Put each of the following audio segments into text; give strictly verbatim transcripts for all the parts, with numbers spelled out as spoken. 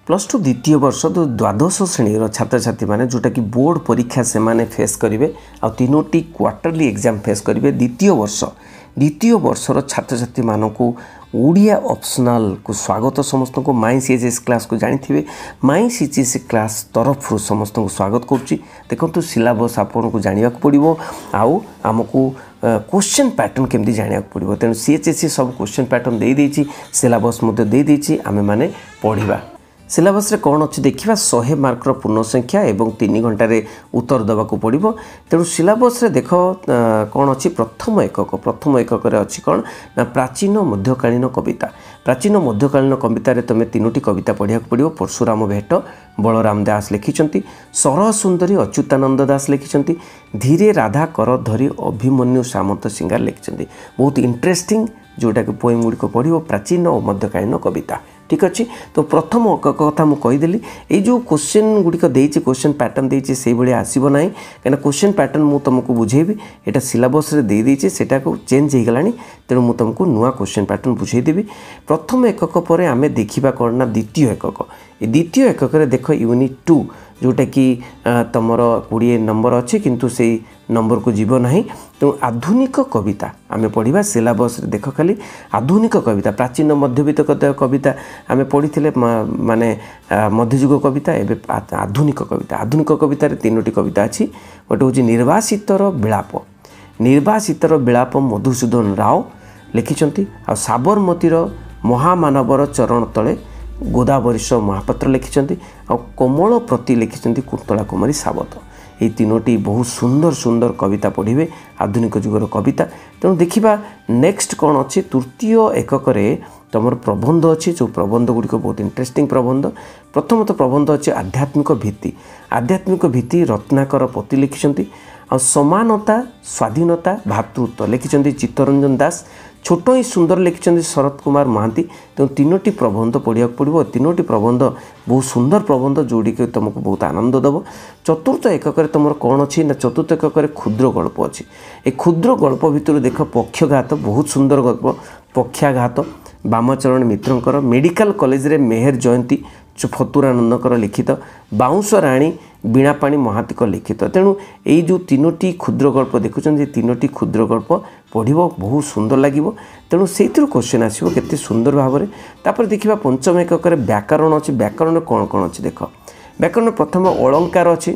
Plus two द्वितीय वर्ष तो द्वादश श्रेणी छात्र छात्री मैंने जोटा कि बोर्ड परीक्षा से माने फेस करेंगे आ तीनोटी क्वार्टरली एग्जाम फेस करेंगे द्वितीय वर्ष द्वितीय वर्षर छात्र छात्री मानक ओडिया ऑप्शनल को स्वागत समस्त को माई सीएचएस क्लास को जानी माई सीएचएस क्लास तरफ समस्त को स्वागत करुच्ची। देखो सिलेबस आपन को जाना पड़ो आउ आमको क्वेश्चन पैटर्न केमती जाना पड़ो तेणु सीएचएस सब क्वेश्चन पैटर्न दे देछि सिलेबस मध्य दे देछि आमे माने पढ़िबा। सिलेबस रे कौन अच्छी देखा सौ मार्कर पूर्ण संख्या एवं तीन घंटे उत्तर देवाक पड़ो तेणु सिलेबस रे देख कौन अच्छी प्रथम एकक प्रथम एकक अच्छी कौन ना प्राचीन मध्यकालीन कविता प्राचीन मध्यकालीन कवितार तुम तीनोटी कविता पढ़ा पड़ो। परशुराम भेट बलराम दास लिखिं सरह सुंदरी अच्युतानंद दास लिखिं धीरे राधा कर धरी अभिमन्यु सामंत सिंगार लिखिं बहुत इंटरेस्टिंग जोटा कि पोएम गुड़िक पढ़ो प्राचीन और मध्यकालीन कविता ठीक अच्छे। तो प्रथम कथा मुझे कहीदेली ये जो क्वेश्चन गुड़िक देती क्वेश्चन पैटर्न देती से भाई आसब ना कहीं क्वेश्चन पैटर्न मुझे तुमको बुझेबी यहाँ सिलेबस दे देती सेटा को चेंज हो गलानी तेणु मुझे तुमको नुआ क्वेश्चन पैटर्न बुझेदेवी। प्रथम एकक पर आम देखा कौन ना द्वितीय एकक द्वितीय एकक देख यूनिट टू जोटा कि तुमर कोड़े नंबर अच्छे किंतु से नंबर को जीव ना तेणु आधुनिक कविता आम पढ़ा सिलेबस देख खाली आधुनिक कविता प्राचीन मध्यवित्त कविता आम पढ़ी माने मध्ययुग कविता एवं आधुनिक कविता आधुनिक कवितार तीनोटी कविता अच्छी गोटे हूँ निर्वासितर विलाप निर्वासितर विलाप मधुसूदन राव लिखिं आ साबरमतीर महामानवर चरण तले गोदावरीश महापात्र लिखिं आ कोमल प्रति लिखिं कुंतला कुमारी सावत ये तीनोटी बहुत सुंदर सुंदर कविता पढ़े आधुनिक जुगर कविता। तेणु देखा नेक्स्ट कौन अच्छी तृतीय एकक तुम प्रबंध अच्छी जो प्रबंध गुड़िक बहुत इंटरेस्टिंग प्रबंध। प्रथम तो प्रबंध अच्छे आध्यात्मिक भित्ति आध्यात्मिक भित्ति रत्नाकर पति लिखिं आ समानता स्वाधीनता भातृत्व लिखिं चित्तरंजन दास छोट ही सुंदर लिखिं शरत कुमार महांती। तेणु तीनोटी प्रबंध पढ़ा पड़ो तीनोटी प्रबंध बहुत सुंदर प्रबंध जोड़िक तुमको बहुत आनंद दब। चतुर्थ एकक तुम कौन अच्छी ना चतुर्थ एकक क्षुद्र गल्प अच्छी ए क्षुद्र गल्प भितर देख पक्षघात बहुत सुंदर गल्प पक्षाघात बामचरण मित्रंकर मेडिकल कॉलेज रे मेहर जयंती फतुरानंदकर लिखित बाउंश राणी बीणापाणी महातिक लिखित। तेणु यही जो तीनोटी क्षुद्र गल्प देखुं तीनोटी क्षुद्र गल्प पढ़ो बहुत सुंदर लगे तेणु से क्वेश्चन आसो केते सुंदर भाव में। तापर देखा पंचम एकक व्याकरण अच्छी व्याकरण कौन कौन अच्छी देख व्याकरण प्रथम अलंकार अच्छी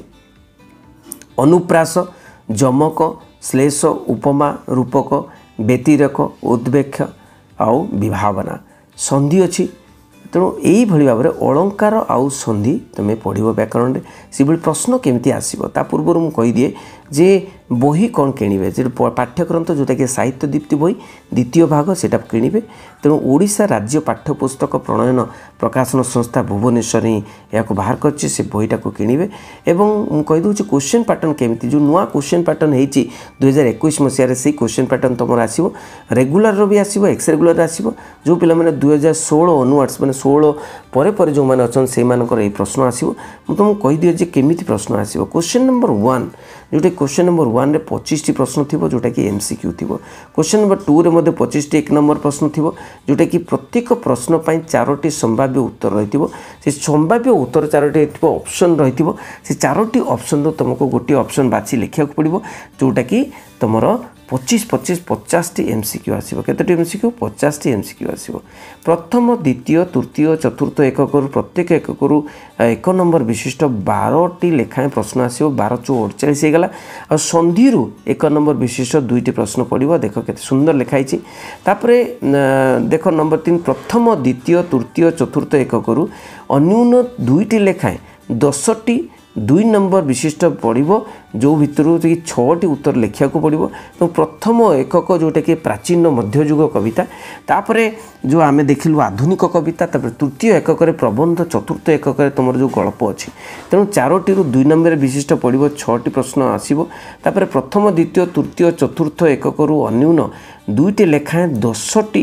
अनुप्रास जमक श्लेष उपमा रूपक व्यतिरेक उद्वेक्ष आउ विभावना संधि अच्छी। तेणु यही भाव में अलंकार आउ संधि तुम पढ़ व्याकरण में से प्रश्न केमती आसो ता पूर्व मुझे कहीदिए जे बही कौन किणवे जो पाठ्यग्रंथ जोटा कि साहित्य दीप्ति बही द्वितीय भाग से किणवे। तेणु ओडिशा राज्य पाठ्यपुस्तक प्रणयन प्रकाशन संस्था भुवनेश्वर ही यहाँ बाहर कर से बहीटा को किणवे। एवं कहीदे क्वेश्चन पैटर्न केमती जो नुआ क्वेश्चन पैटर्न होती दुई हजार एक मसीह से क्वेश्चन पैटर्न तुम आसो रेगुलर भी आसो एक्स रेगुलर आसो जो पिला दुई हजार षोल अनुवर्ड्स मैंने षोल पर पर जो मैंने अच्छा से प्रश्न आसो मुझे तुमको कहीदिए केमिति प्रश्न आसो। क्वेश्चन नंबर वन जोटा क्वेश्चन नंबर वन रे पच्चीस टी प्रश्न थी जोटा कि एमसीक्यू थी। क्वेश्चन नंबर टू रे मध्य पच्चीस टी एक नंबर प्रश्न थी जोटा कि प्रत्येक प्रश्न पर चारोटी संभाव्य उत्तर रही से संभाव्य उत्तर चारोटी ऑप्शन रही से चारोटी ऑप्शन रो तुमको गोटे ऑप्शन बाछी लिखा पड़ो जोटा कि तुम पच्चीस पच्चीस पचास टी एमसीक्यू आसो केतोटी एमसीक्यू पचास टी एमसीक्यू आसो। प्रथम द्वितीय तृतीय चतुर्थ एकक प्रत्येक एकक एक नंबर विशिष्ट बारटी लेखाएं प्रश्न आसो बारह चौ अड़चाश होगा आ संधि एक नंबर विशिष्ट दुईटी प्रश्न पड़ो देख के सुंदर लिखाई। तापर देख नंबर तीन प्रथम द्वितीय तृतीय चतुर्थ एकक अन्यून दुईटी लेखाएं दसटी दुई नंबर विशिष्ट पड़ो जो भितर छटी उत्तर लिखा पड़ो। तो प्रथम एकक जोटा कि प्राचीन मध्ययुग कविता तापर जो आम देखिलु आधुनिक कविता तापर तृतीय एकक प्रबंध चतुर्थ एकक तुम जो गल्प अच्छी तेणु चारोटी दुई नंबर विशिष्ट पड़ो छटी प्रश्न आसो। तापर प्रथम द्वितीय तृतीय चतुर्थ एकक अन्यून दुईटी लेखाएं दसटी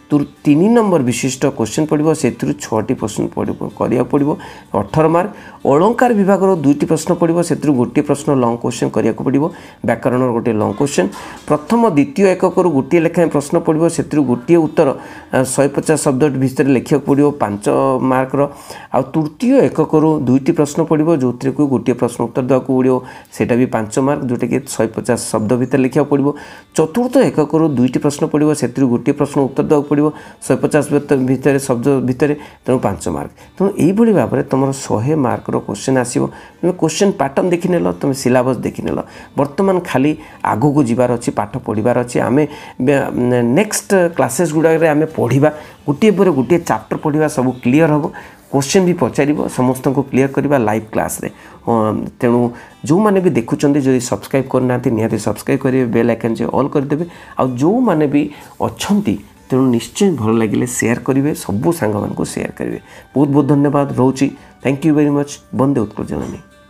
तुर तीन नंबर विशिष्ट क्वेश्चन पड़ो से छटी प्रश्न पड़ा पड़ो अठर मार्क अलंकार विभाग दुईटी प्रश्न पड़ो से गोटे प्रश्न लंग क्वेश्चन करा पड़ो व्याकरण गोटे लंग क्वेश्चन प्रथम द्वितीय एकक गोटे लेखाएं प्रश्न पड़ो से गोटे उत्तर शहे पचास शब्द भितर लिखा पड़ो पांच मार्कर आ तृतीय एकक दुईटी प्रश्न पड़ो जो गोटे प्रश्न उत्तर देवा पड़ो सेटा भी पांच मार्क जोटा कि शहे पचास शब्द भितर लिखा पड़ो चतुर्थ एकक दुईटी प्रश्न पड़ो से गोटे प्रश्न उत्तर देवा पड़ो शहे पचास भितर शब्द भितर तेणु पांच मार्क तेणु यही भाव में तुम शहे मार्कर क्वेश्चन आसो तुम क्वेश्चन पैटर्न देखने तुम सिलेबस देखने बर्तमान खाली आगू को जीवार अच्छी पाठ पढ़ार अच्छे आम नेक्स्ट क्लासेस गुड़ाक आम पढ़ा गोटे पर गोटे चैप्टर पढ़ा सब क्लीयर हम क्वेश्चन भी पचार समस्त को क्लीयर करवा लाइव क्लास रे तेणु जो मैंने भी देखुं जो सब्सक्राइब करना निहाती सब्सक्राइब करेंगे बेल आइकन जे ऑल करदे आ जो मैंने भी अच्छा तेणु निश्चय भल लगे शेयर करेंगे सबू सांग मान शेयर करेंगे बहुत बहुत धन्यवाद Rochi thank you very much वंदे उत्कल जननी।